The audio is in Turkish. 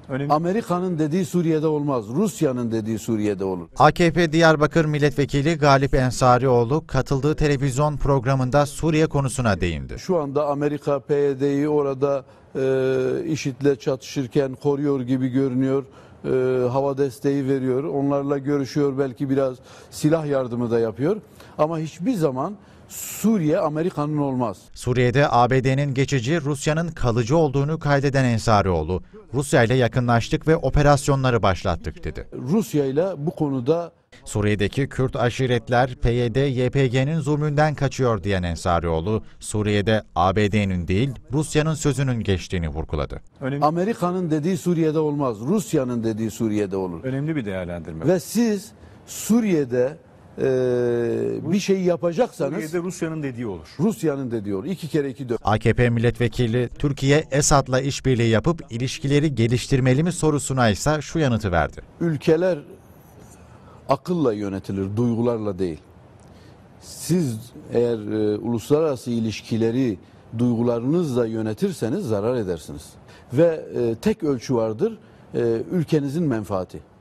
Amerika'nın dediği Suriye'de olmaz. Rusya'nın dediği Suriye'de olur. AKP Diyarbakır Milletvekili Galip Ensarioğlu katıldığı televizyon programında Suriye konusuna değindi. Şu anda Amerika PYD'yi orada IŞİD'le çatışırken koruyor gibi görünüyor. Hava desteği veriyor. Onlarla görüşüyor. Belki biraz silah yardımı da yapıyor. Ama hiçbir zaman Suriye Amerika'nın olmaz. Suriye'de ABD'nin geçici, Rusya'nın kalıcı olduğunu kaydeden Ensarioğlu, Rusya ile yakınlaştık ve operasyonları başlattık dedi. Rusya ile bu konuda Suriye'deki Kürt aşiretler PYD, YPG'nin zulmünden kaçıyor diyen Ensarioğlu, Suriye'de ABD'nin değil, Rusya'nın sözünün geçtiğini vurguladı. Amerika'nın dediği Suriye'de olmaz. Rusya'nın dediği Suriye'de olur. Önemli bir değerlendirme. Ve siz Suriye'de bir şey yapacaksanız Suriye'de Rusya'nın dediği olur. Rusya'nın dediği olur. 2 kere 2 4. AKP milletvekili Türkiye Esad'la işbirliği yapıp ilişkileri geliştirmeli mi sorusuna ise şu yanıtı verdi. Ülkeler akılla yönetilir, duygularla değil. Siz eğer uluslararası ilişkileri duygularınızla yönetirseniz zarar edersiniz. Ve tek ölçü vardır, ülkenizin menfaati.